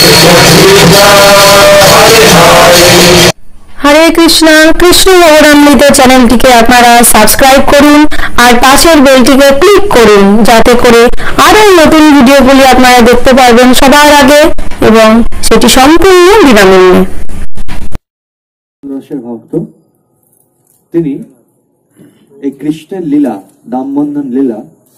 হরে কৃষ্ণ। কৃষ্ণ ভগবানমৃত চ্যানেলটিকে আপনারা সাবস্ক্রাইব করুন আর পাশের বেলটিকে ক্লিক করুন, যাতে করে আরো নতুন ভিডিওগুলি আপনারা দেখতে পারবেন সবার আগে এবং সেটি সম্পূর্ণ বিনামূল্যে। রসের ভক্ত তিনি এই কৃষ্ণের লীলা, দামবন্ধন লীলা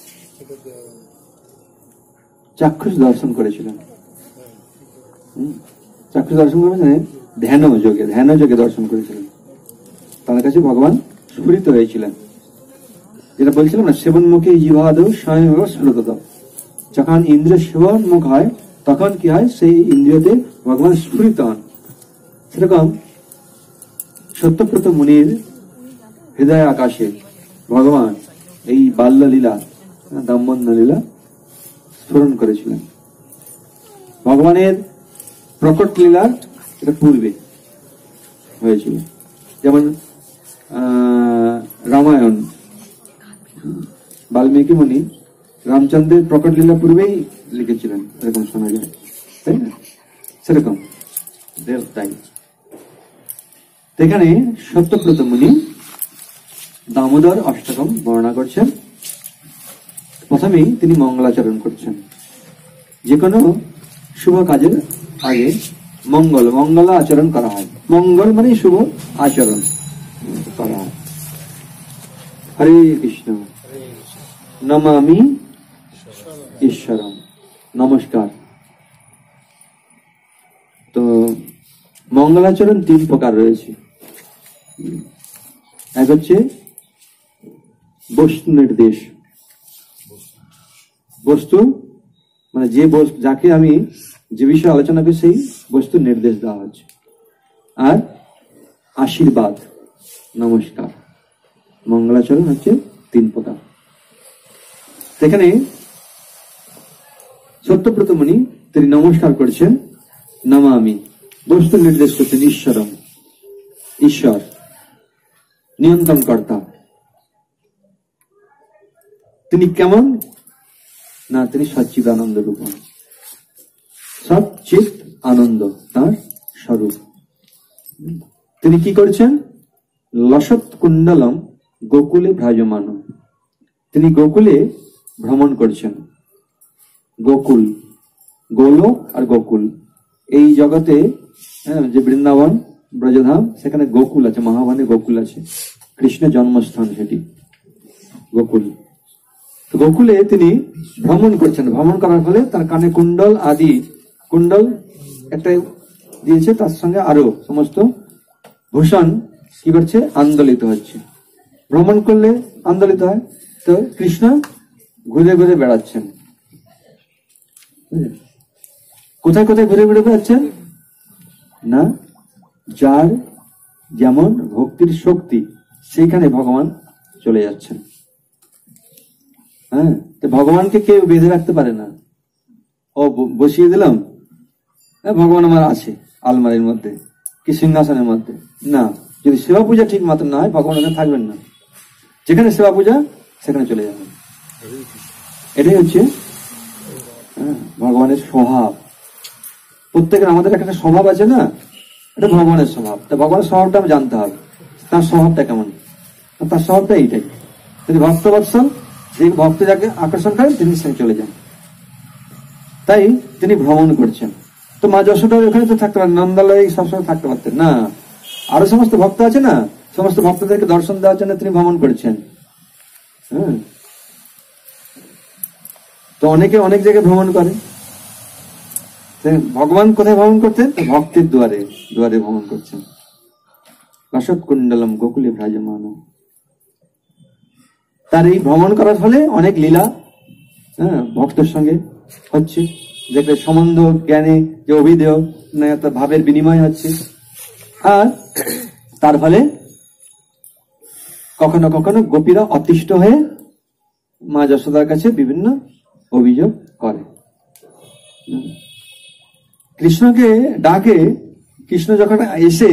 চাক্ষুষ দর্শন করেছিলেন। চাক্ষুষ দর্শন করেছেন ধ্যান যোগে দর্শন করেছিলেন। তার কাছে ভগবান স্ফুরিত হয়েছিলেন, যেটা বলছিলাম না, সেবনমুখী জিহাদেও স্বয়ং স্ফুরত। যখন ইন্দ্রিয় সেবনমুখ হয় তখন কি হয়, সেই ইন্দ্রিয়তে ভগবান স্ফুরিত হন। সেরকম সত্যব্রত মুনির হৃদয় আকাশে ভগবান এই বাল্য লীলা, দামবন্ধ লীলা স্মরণ করেছিলেন। ভগবানের প্রকট লীলা এটা পূর্বে হয়েছিল, যেমন রামায়ণ, বাল্মীকি মুনি রামচন্দ্রের প্রকট লীলা পূর্বেই লিখেছিলেন, এরকম শোনা যায়, তাই না? সেরকম তাই এখানে সত্যব্রত মুনি দামোদর অষ্টকম বর্ণনা করছেন। প্রথমেই তিনি মঙ্গলাচরণ করছেন। যে কোনো শুভ কাজের আগে মঙ্গল আচরণ করা হয়। মঙ্গল মানে শুভ আচরণ করা হয়। হরে কৃষ্ণ। নমামি ঈশ্বরম, নমস্কার। তো মঙ্গলাচরণ 3 প্রকার রয়েছে। এক হচ্ছে বস্তু নির্দেশ। বস্তু মানে যাকে আমি যে বিষয়ে আলোচনা করি সেই বস্তু নির্দেশ দেওয়া হচ্ছে। আর আশীর্বাদ, নমস্কার। মঙ্গলাচরণ হচ্ছে 3 প্রকার। এখানে সত্যব্রত মুনি তিনি নমস্কার করছেন, নমামি, বস্তু নির্দেশ করছেন ঈশ্বরম, ঈশ্বর, নিয়ন্ত্রণ কর্তা। তিনি কেমন না, তিনি সচ্চিদানন্দ রূপ, সচ্চিত আনন্দ তার স্বরূপ। তিনি কি করছেন, লসৎ কুণ্ডলম গোকুলে ভ্রাজমান, তিনি গোকুলে ভ্রমণ করছেন। গোকুল, গোলক আর গোকুল, এই জগতে যে বৃন্দাবন ব্রজধাম, সেখানে গোকুল আছে, মহাভানে গোকুল আছে, কৃষ্ণের জন্মস্থান সেটি গোকুল। গোকুলে তিনি ভ্রমণ করছেন। ভ্রমণ করার ফলে তার কানে কুণ্ডল আদি, কুণ্ডল একটা দিয়েছে, তার সঙ্গে আরো সমস্ত ভূষণ কি করছে, আন্দোলিত হচ্ছে। ভ্রমণ করলে আন্দোলিত হয়। তো কৃষ্ণ ঘুরে ঘুরে বেড়াচ্ছেন। কোথায় কোথায় ঘুরে ঘুরে বেড়াচ্ছেন না, যার যেমন ভক্তির শক্তি সেইখানে ভগবান চলে যাচ্ছেন। হ্যাঁ, তো ভগবানকে কেউ বেঁধে রাখতে পারে না। ও বসিয়ে দিলাম, ভগবান আমার আছে আলমারির মধ্যে কি সিংহাসনের মধ্যে, না। যদি সেবা পূজা ঠিক মতো না হয়, ভগবান ওখানে থাকবেন না। যেখানে সেবা পূজা সেখানে চলে যাবেন। এটাই হচ্ছে ভগবানের স্বভাব। প্রত্যেকের আমাদের একটা স্বভাব আছে না, এটা ভগবানের স্বভাব। তা ভগবানের স্বভাবটা আমি জানতে হবে, তার স্বভাবটা কেমন। তার স্বভাবটা এইটাই, যদি ভক্তবৎসল, যে ভক্ত যাকে আকর্ষণ করেন তিনি সেখানে চলে যান। তাই তিনি ভ্রমণ করছেন। তো মা যশোদা ওখানে তো থাকতে পারেন, নন্দালয়ে সবসময় থাকতে পারতেন না। আরো সমস্ত ভক্ত আছে না, সমস্ত ভক্তদেরকে দর্শন দেওয়ার জন্য তিনি ভ্রমণ করেছেন। হ্যাঁ, তো অনেকে অনেক জায়গায় ভ্রমণ করে। ভগবান কোথায় ভ্রমণ করতেন, ভক্তের দুয়ারে দুয়ারে ভ্রমণ করছেন। লসৎ কুণ্ডলম গোকুলে ভ্রাজমান। তার এই ভ্রমণ করার ফলে অনেক লীলা ভক্তের সঙ্গে হচ্ছে, যেটা সম্বন্ধ জ্ঞানে যে অভিধেয় ভাবের বিনিময় হচ্ছে। আর তার ফলে কখনো কখনো গোপীরা অতিষ্ঠ হয়ে মা যশোদার কাছে বিভিন্ন অভিযোগ করে। কৃষ্ণকে ডাকে, কৃষ্ণ যখন এসে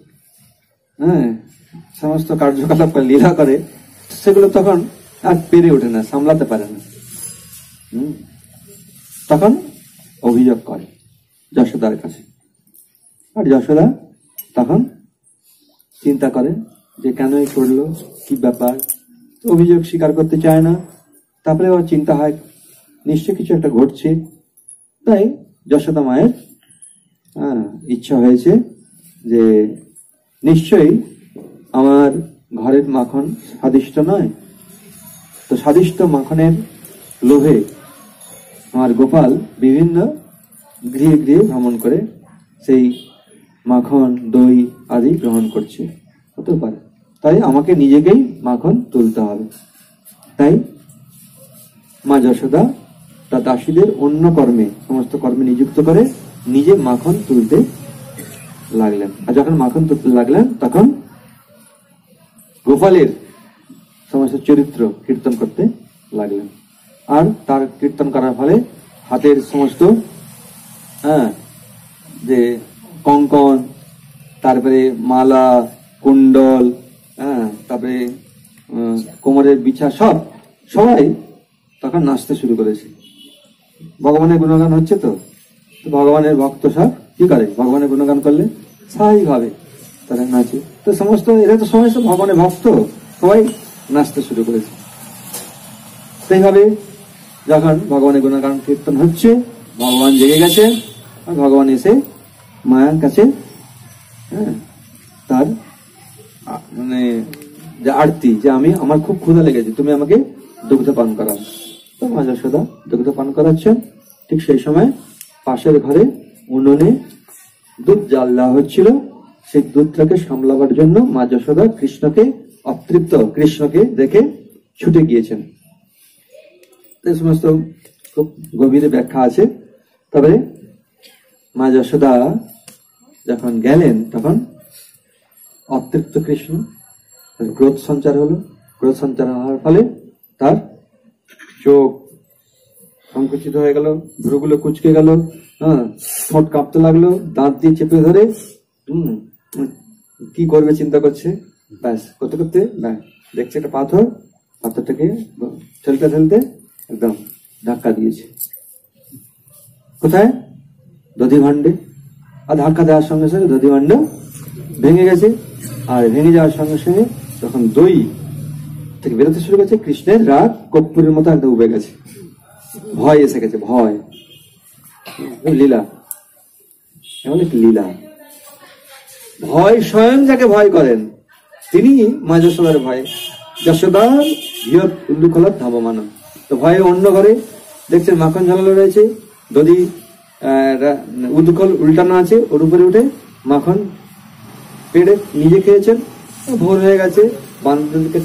সমস্ত কার্যকলাপ লীলা করে, সেগুলো তখন আর পেরে ওঠে না, সামলাতে পারে না। তখন অভিযোগ করে যশোদার কাছে। আর যশোদা তখন চিন্তা করে যে কেনই করলো, কি ব্যাপার, অভিযোগ স্বীকার করতে চায় না। তারপরে ওর চিন্তা হয় নিশ্চয় কিছু একটা ঘটছে। তাই যশোদা মায়ের ইচ্ছা হয়েছে যে নিশ্চয়ই আমার ঘরের মাখন স্বাদিষ্ট নয়, তো স্বাদিষ্ট মাখনের লোভে আমার গোপাল বিভিন্ন গৃহে গৃহে ভ্রমণ করে সেই মাখন দই আদি গ্রহণ করছে, হতে পারে। তাই আমাকে নিজেকেই মাখন তুলতে হবে। তাই মা যশোদা তার দাসীদের অন্য কর্মে, সমস্ত কর্মে নিযুক্ত করে নিজে মাখন তুলতে লাগলেন। আর যখন মাখন তুলতে লাগলেন তখন গোপালের সমস্ত চরিত্র কীর্তন করতে লাগলেন। আর তার কীর্তন করার ফলে হাতের সমস্ত যে কঙ্কন, তারপরে মালা, কুণ্ডল, তারপরে কোমরের বিছা, সবাই তখন নাচতে শুরু করেছে। ভগবানের গুণগান হচ্ছে, তো ভগবানের ভক্ত সব কি করে, ভগবানের গুণগান করলে স্বাভাবিকভাবে তারা নাচে। তো এরা তো সমস্ত ভগবানের ভক্ত, সবাই নাচতে শুরু করেছে। সেইভাবে যখন ভগবানের গুণগান কীর্তন হচ্ছে, ভগবান জেগে গেছে। আর ভগবান এসে মায়ের কাছে তার মানে যে আরতি, যে আমার খুব ক্ষুধা লেগেছে, তুমি আমাকে দুগ্ধ পান করাও। তো মা যশোদা দুগ্ধ পান করাচ্ছেন। ঠিক সেই সময় পাশের ঘরে উনুনে দুধ জাল দেওয়া হচ্ছিল। সেই দুধটাকে সামলাবার জন্য মা যশোদা কৃষ্ণকে দেখে ছুটে গিয়েছেন। এই সমস্ত খুব গভীরে ব্যাখ্যা আছে। তবে মা যশোদা যখন গেলেন তখন অতৃপ্ত কৃষ্ণ ক্রোধ সঞ্চার হলো। ক্রোধ সঞ্চার হওয়ার ফলে তার চোখ সংকুচিত হয়ে গেল, ভ্রুগুলো কুচকে গেল, ঠোঁট কাঁপতে লাগলো, দাঁত দিয়ে চেপে ধরে কি করবে চিন্তা করছে। ব্যাস করতে করতে দেখছে একটা পাথরটাকে ঠেলতে ঠেলতে একদম ধাক্কা দিয়েছে। কোথায়? দধি ভাণ্ডে। আর ধাক্কা দেওয়ার সঙ্গে সঙ্গে দধি ভাণ্ড ভেঙে গেছে। আর ভেঙে যাওয়ার সঙ্গে সঙ্গে তখন দই থেকে বেরোতে শুরু করেছে। কৃষ্ণের রাগ কর্পূরের মতো একদম উবে গেছে, ভয় এসে গেছে। ভয় লীলা, এমন একটি লীলা। ভয় স্বয়ং যাকে ভয় করেন তিনি মা যশোদার ভয়। যশোদার বৃহৎ উল্লুখলার ধাবমান। তো ভয়ে অন্য ঘরে দেখছেন মাখন ঝালানো রয়েছে, দধি উদ্দুকল উল্টানো আছে, ওর উপরে উঠে মাখন পেড়ে নিজে খেয়েছেন। ভোর হয়ে গেছে, বান্ধবীকে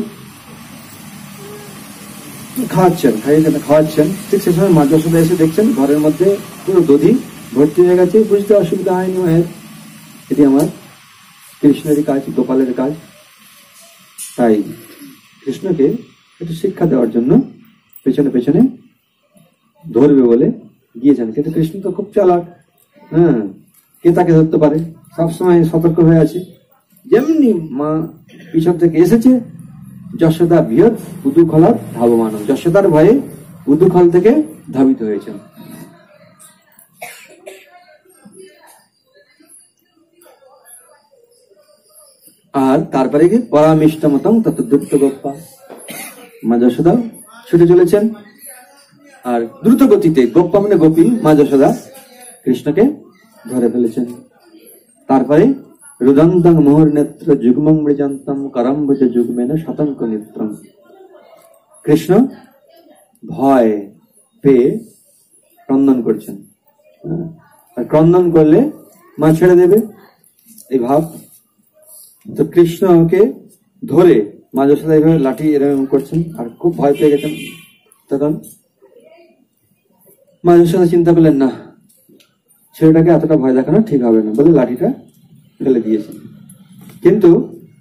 খাওয়াচ্ছেন। ঠিক সে সময় মা যশোদা এসে দেখছেন ঘরের মধ্যে পুরো দধি ভর্তি হয়ে গেছে। বুঝতে অসুবিধা হয়নি মায়ের, এটি আমার কৃষ্ণেরই কাজ, গোপালের কাজ। তাই কৃষ্ণকে একটু শিক্ষা দেওয়ার জন্য পেছনে পেছনে ধরবে বলে গিয়েছেন। কিন্তু কৃষ্ণ তো খুব চালাক, কে তাকে ধরতে পারে, সবসময় সতর্ক হয়ে আছে। যেমনি মা পিছন থেকে এসেছে, যশোদা বৃহৎ উদুখলার ধাবমান। যশোদার ভয়ে উদুখল থেকে ধাবিত হয়েছেন। আর তারপরে কি পরামিষ্ট মতম তত দ্রুত গোপ্পা, মা যশোদা ছুটে চলেছেন। আর দ্রুত গতিতে, গোপ্পা মানে গোপী, মা যশোদা কৃষ্ণকে ধরে ফেলেছেন। তারপরে রুদন্তং মোহর নেত্র যুগ্মং মৃজন্তম করম্ভুজ যুগ্মেন শতঙ্ক নেত্রম। কৃষ্ণ ভয় পেয়ে ক্রন্দন করছেন। আর ক্রন্দন করলে মা ছেড়ে দেবে, এই ভাব। তো কৃষ্ণকে ধরে মা যশোদা এইভাবে লাঠি এরকম করছেন, আর খুব ভয় পেয়ে গেছেন। তখন মা যশোদা চিন্তা করলেন, না, ছেলেটাকে এতটা ভয় দেখানো ঠিক হবে না, বলে লাঠিটা ফেলে দিয়েছেন। কিন্তু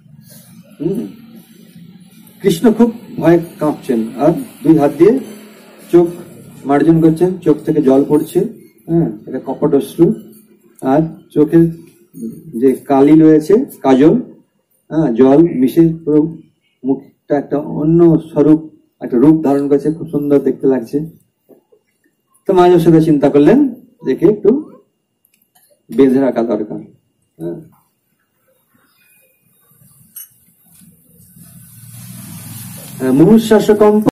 কৃষ্ণ খুব ভয়ে কাঁপছেন, আর দুই হাত দিয়ে চোখ মার্জন করছেন, চোখ থেকে জল পড়ছে, এটা কপট অশ্রু। আর চোখের যে কালি রয়েছে, কাজল, জল মিশে পুরো মুখটা একটা অন্য স্বরূপ, একটা রূপ ধারণ করেছে, খুব সুন্দর দেখতে লাগছে। তো মা যশোদা চিন্তা করলেন, দেখে একটু বেঁধে রাখা দরকার। মুহুঃশ্বাসকম্প